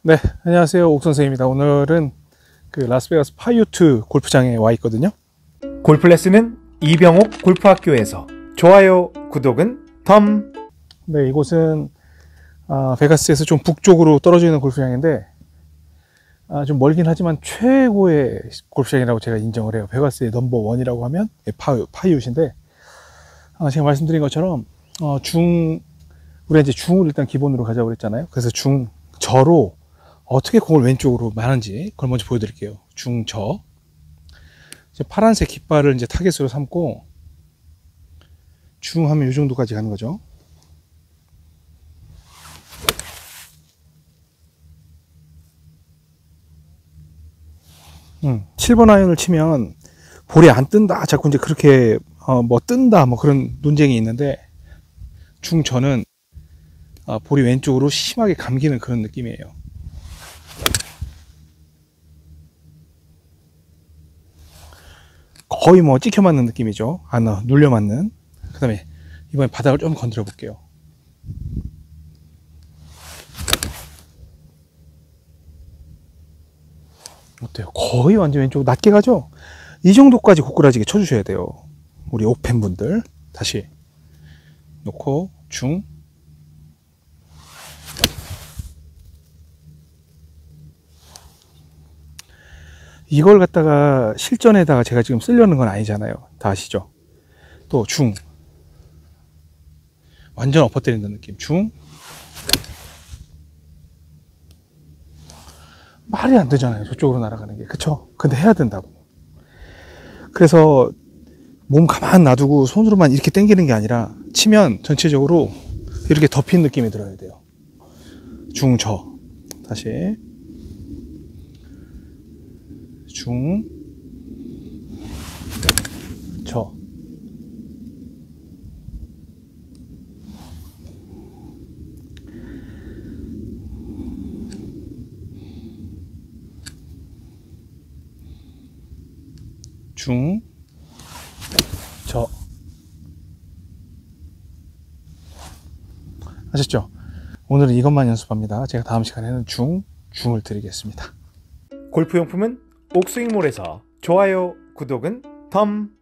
네, 안녕하세요. 옥선생입니다. 오늘은 그 라스베가스 파이유트 골프장에 와 있거든요. 골프 레슨은 이병옥 골프학교에서. 좋아요, 구독은 덤. 네, 이곳은 베가스에서 좀 북쪽으로 떨어져 있는 골프장인데 좀 멀긴 하지만 최고의 골프장이라고 제가 인정을 해요. 베가스의 넘버원이라고 하면 파이유트인데 제가 말씀드린 것처럼 우리가 이제 중을 일단 기본으로 가자고 그랬잖아요. 그래서 저로 어떻게 공을 왼쪽으로 마는지 그걸 먼저 보여드릴게요. 중저. 이제 파란색 깃발을 이제 타겟으로 삼고 중하면 이 정도까지 가는 거죠. 음, 7번 아이언을 치면 볼이 안 뜬다. 자꾸 이제 그렇게 뭐 뜬다 뭐 그런 논쟁이 있는데 중저는 볼이 왼쪽으로 심하게 감기는 그런 느낌이에요. 거의 뭐 찍혀 맞는 느낌이죠. 눌려 맞는. 그 다음에 이번에 바닥을 좀 건드려 볼게요. 어때요? 거의 완전 왼쪽 낮게 가죠? 이 정도까지 고꾸라지게 쳐주셔야 돼요. 우리 오펜분들. 다시 놓고 중. 이걸 갖다가 실전에다가 제가 지금 쓰려는 건 아니잖아요. 다 아시죠? 또 중. 완전 엎어뜨린다는 느낌. 중. 말이 안 되잖아요. 저쪽으로 날아가는 게. 그쵸? 근데 해야 된다고. 그래서 몸 가만 놔두고 손으로만 이렇게 당기는 게 아니라 치면 전체적으로 이렇게 덮인 느낌이 들어야 돼요. 중, 저. 다시. 중, 저. 중, 저. 아셨죠? 오늘은 이것만 연습합니다. 제가 다음 시간에는 중을 드리겠습니다. 골프용품은 옥스윙몰에서. 좋아요, 구독은 덤.